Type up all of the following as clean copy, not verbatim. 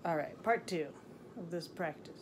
All right, part 2 of this practice.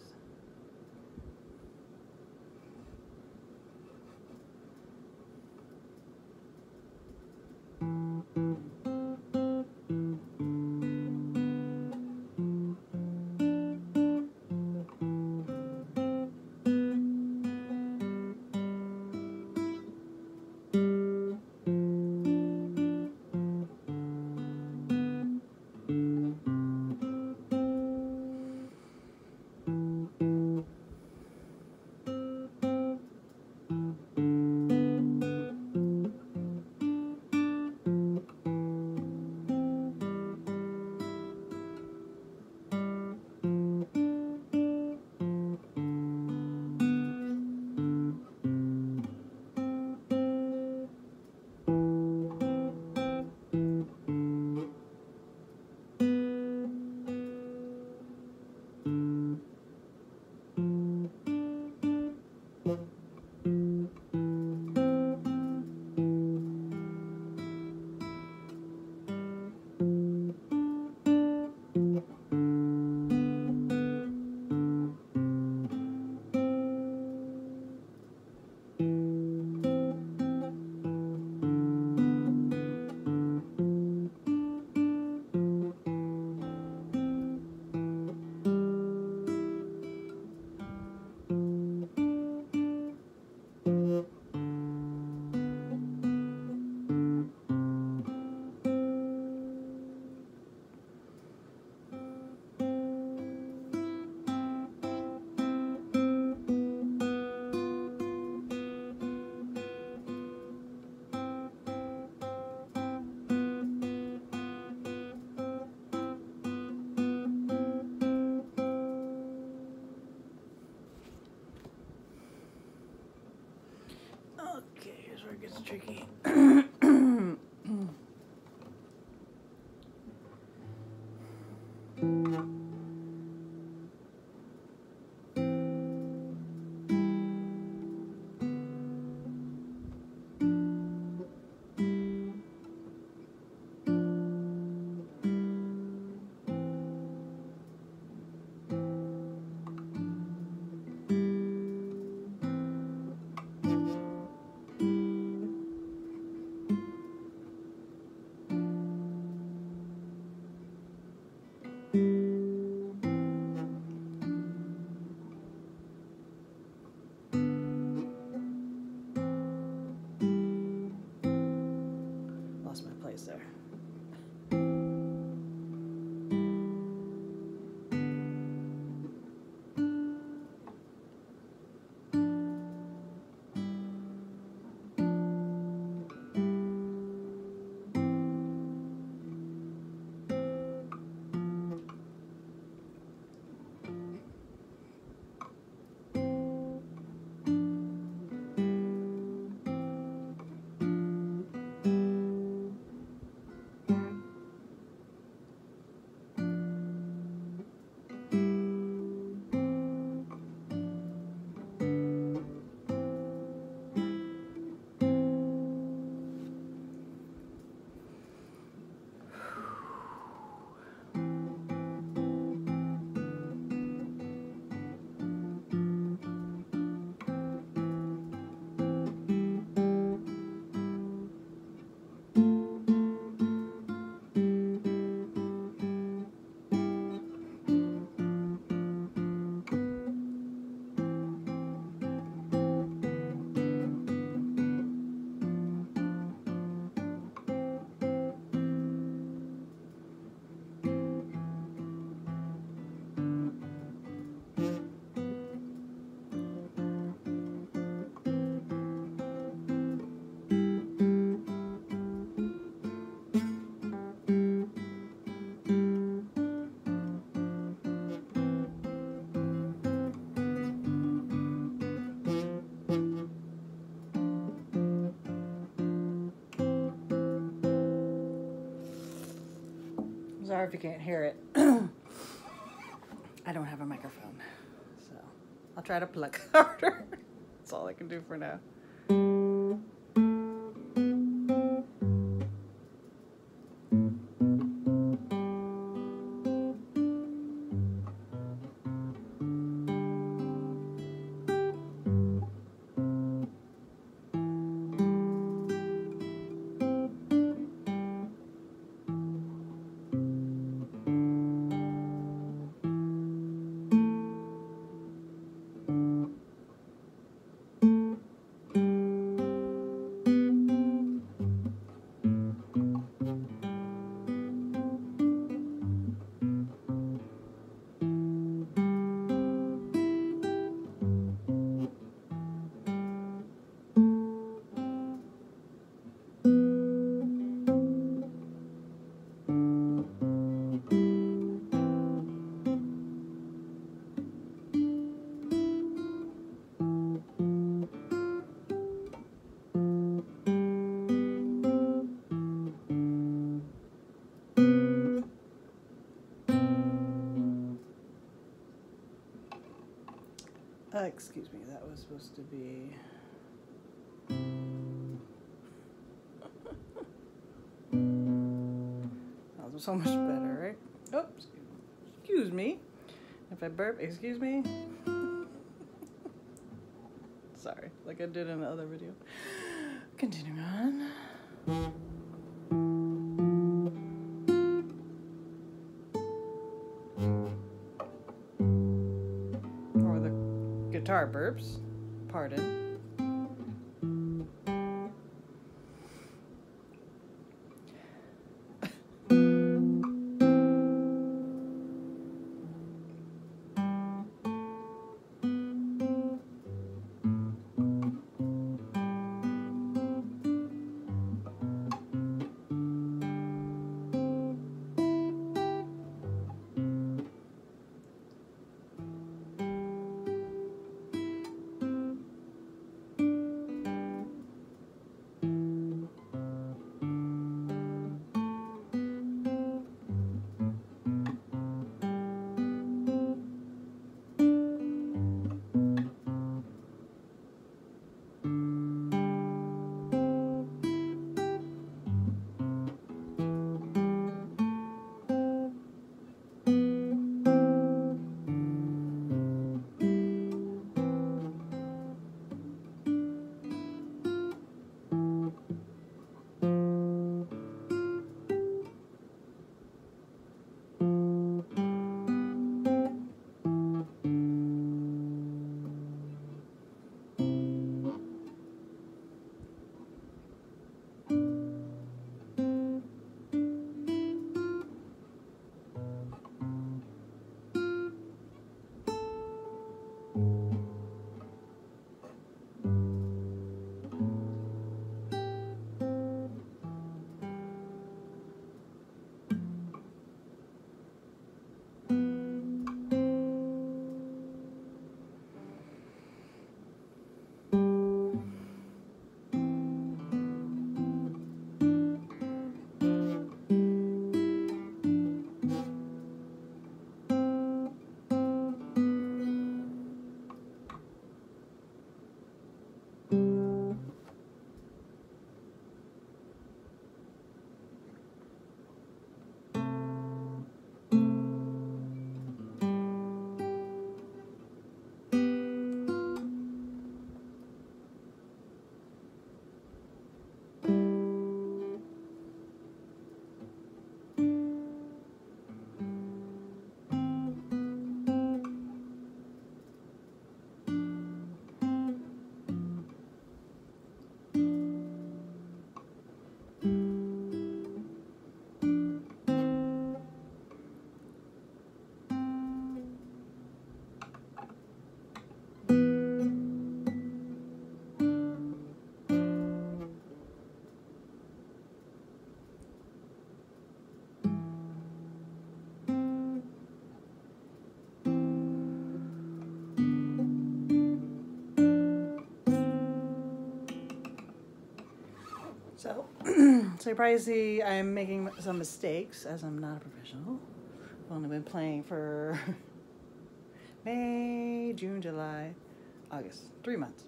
Okay, here's where it gets tricky. Lost my place there. Sorry if you can't hear it. I don't have a microphone, so I'll try to pluck harder. That's all I can do for now. Excuse me, that was supposed to be... That was so much better, right? Oh, excuse me. If I burp, excuse me. Sorry, like I did in the other video. Continuing on. Or the guitar burps. Pardon. So, so you probably see I'm making some mistakes as I'm not a professional. I've only been playing for May, June, July, August, 3 months.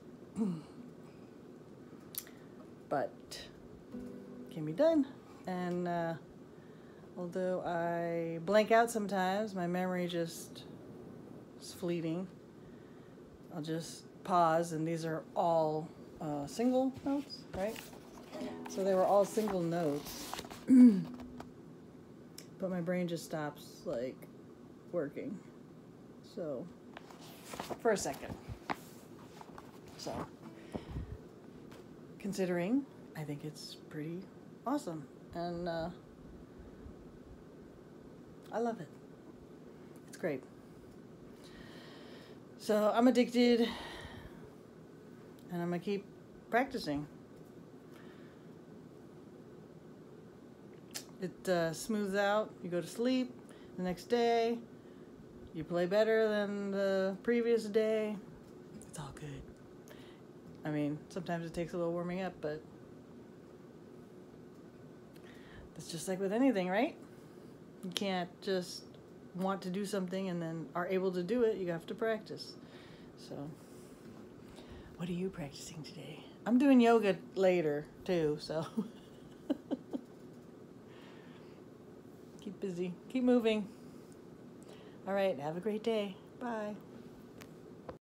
But can be done. And although I blank out sometimes, my memory just is fleeting. I'll just pause, and these are all single notes, right? So they were all single notes, but my brain just stops, like, working. So, for a second. So, considering, I think it's pretty awesome, and I love it. It's great. So, I'm addicted, and I'm gonna keep practicing. It smooths out, you go to sleep, the next day, you play better than the previous day. It's all good. I mean, sometimes it takes a little warming up, but it's just like with anything, right? You can't just want to do something and then are able to do it. You have to practice. So, what are you practicing today? I'm doing yoga later too, so keep busy, keep moving. All right, have a great day. Bye.